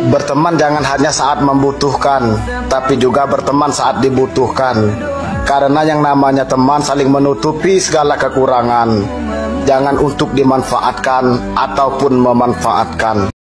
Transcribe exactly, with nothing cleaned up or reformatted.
Berteman jangan hanya saat membutuhkan, tapi juga berteman saat dibutuhkan. Karena yang namanya teman saling menutupi segala kekurangan. Jangan untuk dimanfaatkan ataupun memanfaatkan.